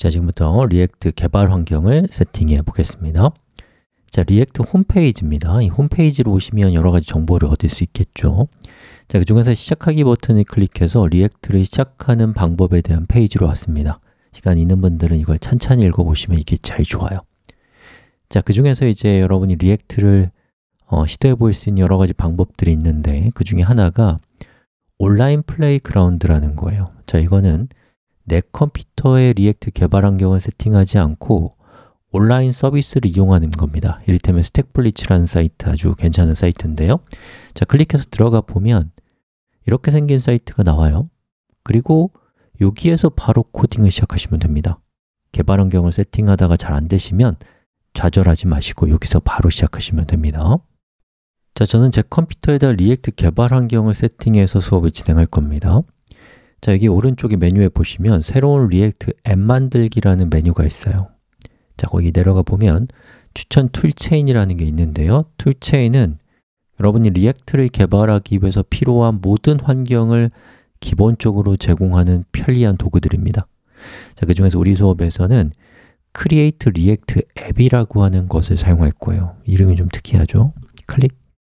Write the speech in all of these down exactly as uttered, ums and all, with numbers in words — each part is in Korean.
자, 지금부터 리액트 개발 환경을 세팅해 보겠습니다. 자, 리액트 홈페이지입니다. 이 홈페이지로 오시면 여러 가지 정보를 얻을 수 있겠죠. 자, 그 중에서 시작하기 버튼을 클릭해서 리액트를 시작하는 방법에 대한 페이지로 왔습니다. 시간 있는 분들은 이걸 찬찬히 읽어보시면 이게 제일 좋아요. 자, 그 중에서 이제 여러분이 리액트를 어, 시도해 볼 수 있는 여러 가지 방법들이 있는데 그 중에 하나가 온라인 플레이그라운드라는 거예요. 자, 이거는 내 컴퓨터에 리액트 개발 환경을 세팅하지 않고 온라인 서비스를 이용하는 겁니다. 이를테면 스택블리츠라는 사이트, 아주 괜찮은 사이트인데요. 자, 클릭해서 들어가 보면 이렇게 생긴 사이트가 나와요. 그리고 여기에서 바로 코딩을 시작하시면 됩니다. 개발 환경을 세팅하다가 잘 안 되시면 좌절하지 마시고 여기서 바로 시작하시면 됩니다. 자, 저는 제 컴퓨터에다 리액트 개발 환경을 세팅해서 수업을 진행할 겁니다. 자, 여기 오른쪽에 메뉴에 보시면 새로운 리액트 앱 만들기라는 메뉴가 있어요. 자, 거기 내려가 보면 추천 툴체인이라는 게 있는데요. 툴체인은 여러분이 리액트를 개발하기 위해서 필요한 모든 환경을 기본적으로 제공하는 편리한 도구들입니다. 자, 그 중에서 우리 수업에서는 Create React App이라고 하는 것을 사용할 거예요. 이름이 좀 특이하죠? 클릭.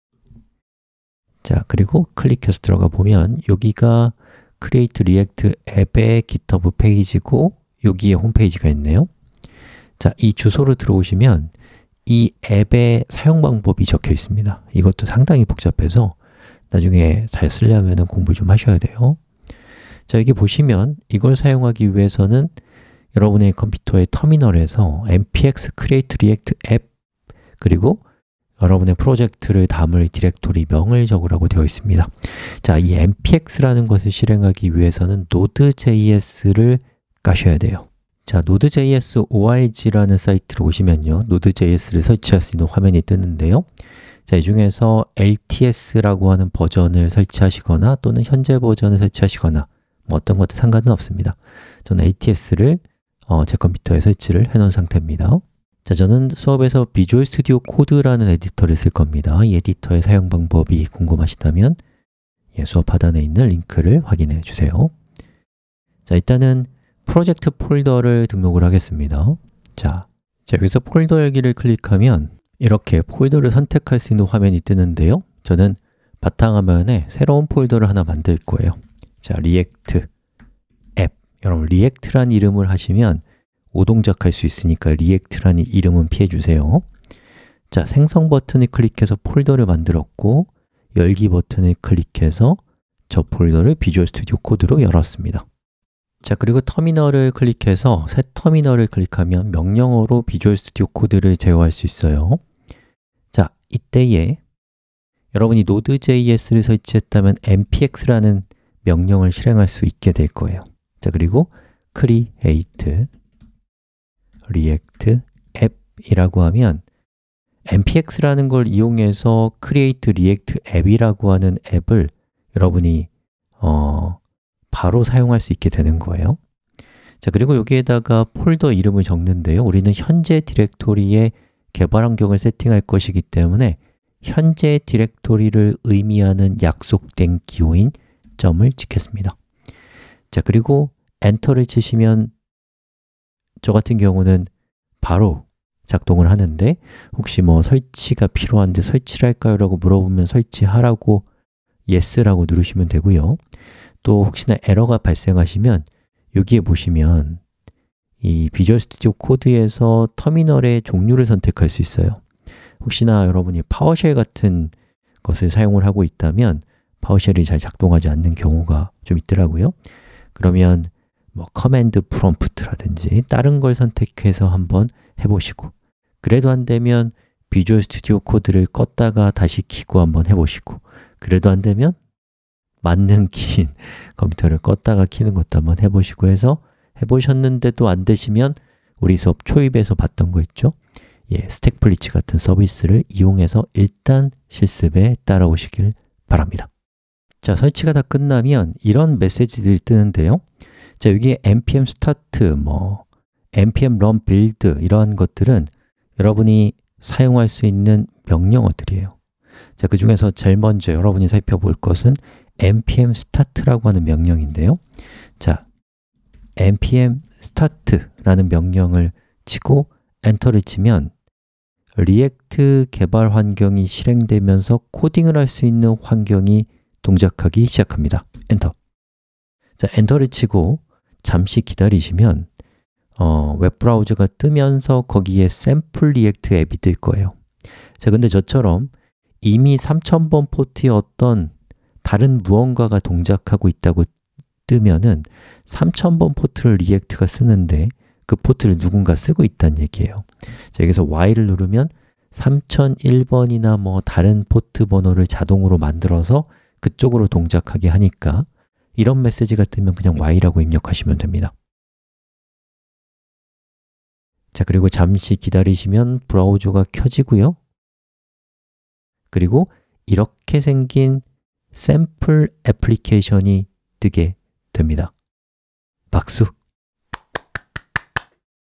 자, 그리고 클릭해서 들어가 보면 여기가 Create React App의 GitHub 페이지고 여기에 홈페이지가 있네요. 자, 이 주소로 들어오시면 이 앱의 사용 방법이 적혀 있습니다. 이것도 상당히 복잡해서 나중에 잘 쓰려면 공부 좀 하셔야 돼요. 자, 여기 보시면 이걸 사용하기 위해서는 여러분의 컴퓨터의 터미널에서 npx create react app 그리고 여러분의 프로젝트를 담을 디렉토리 명을 적으라고 되어 있습니다. 자, 이 npx라는 것을 실행하기 위해서는 노드.js를 까셔야 돼요. 자, 노드.js org라는 사이트로 오시면요, 노드.js를 설치할 수 있는 화면이 뜨는데요. 자, 이 중에서 엘티에스라고 하는 버전을 설치하시거나 또는 현재 버전을 설치하시거나 뭐 어떤 것도 상관은 없습니다. 저는 에이티에스를 어, 제 컴퓨터에 설치를 해 놓은 상태입니다. 자, 저는 수업에서 비주얼 스튜디오 코드라는 에디터를 쓸 겁니다. 이 에디터의 사용 방법이 궁금하시다면 예, 수업 하단에 있는 링크를 확인해 주세요. 자, 일단은 프로젝트 폴더를 등록을 하겠습니다. 자, 자, 여기서 폴더 여기를 클릭하면 이렇게 폴더를 선택할 수 있는 화면이 뜨는데요. 저는 바탕화면에 새로운 폴더를 하나 만들 거예요. 자, 리액트 앱. 여러분, 리액트란 이름을 하시면 오동작할 수 있으니까 리액트라는 이름은 피해 주세요. 자, 생성 버튼을 클릭해서 폴더를 만들었고 열기 버튼을 클릭해서 저 폴더를 비주얼 스튜디오 코드로 열었습니다. 자, 그리고 터미널을 클릭해서 새 터미널을 클릭하면 명령어로 비주얼 스튜디오 코드를 제어할 수 있어요. 자, 이때에 여러분이 노드.js를 설치했다면 npx라는 명령을 실행할 수 있게 될 거예요. 자, 그리고 create react app이라고 하면 npx라는 걸 이용해서 create react app이라고 하는 앱을 여러분이 어, 바로 사용할 수 있게 되는 거예요. 자, 그리고 여기에다가 폴더 이름을 적는데요. 우리는 현재 디렉토리에 개발 환경을 세팅할 것이기 때문에 현재 디렉토리를 의미하는 약속된 기호인 점을 찍겠습니다. 자, 그리고 엔터를 치시면 저 같은 경우는 바로 작동을 하는데 혹시 뭐 설치가 필요한데 설치를 할까요? 라고 물어보면 설치하라고 Yes라고 누르시면 되고요. 또 혹시나 에러가 발생하시면 여기에 보시면 이 비주얼 스튜디오 코드에서 터미널의 종류를 선택할 수 있어요. 혹시나 여러분이 파워쉘 같은 것을 사용을 하고 있다면 파워쉘이 잘 작동하지 않는 경우가 좀 있더라고요. 그러면 뭐 커맨드 프롬프트라든지 다른 걸 선택해서 한번 해보시고 그래도 안 되면 비주얼 스튜디오 코드를 껐다가 다시 켜고 한번 해보시고 그래도 안 되면 맞는 키인 컴퓨터를 껐다가 켜는 것도 한번 해보시고 해서 해보셨는데도 안 되시면 우리 수업 초입에서 봤던 거 있죠? 예, 스택블리츠 같은 서비스를 이용해서 일단 실습에 따라오시길 바랍니다. 자, 설치가 다 끝나면 이런 메시지들이 뜨는데요. 자, 여기에 npm start, 뭐 npm run build 이러한 것들은 여러분이 사용할 수 있는 명령어들이에요. 자, 그 중에서 제일 먼저 여러분이 살펴볼 것은 npm start라고 하는 명령인데요. 자, npm start라는 명령을 치고 엔터를 치면 리액트 개발 환경이 실행되면서 코딩을 할 수 있는 환경이 동작하기 시작합니다. 엔터. 자, 엔터를 치고 잠시 기다리시면 어, 웹브라우저가 뜨면서 거기에 샘플 리액트 앱이 뜰 거예요. 자, 근데 저처럼 이미 삼천 번 포트에 어떤 다른 무언가가 동작하고 있다고 뜨면은 삼천 번 포트를 리액트가 쓰는데 그 포트를 누군가 쓰고 있다는 얘기예요. 자, 여기서 Y를 누르면 삼천일 번이나 뭐 다른 포트 번호를 자동으로 만들어서 그쪽으로 동작하게 하니까 이런 메시지가 뜨면 그냥 Y라고 입력하시면 됩니다. 자, 그리고 잠시 기다리시면 브라우저가 켜지고요. 그리고 이렇게 생긴 샘플 애플리케이션이 뜨게 됩니다. 박수!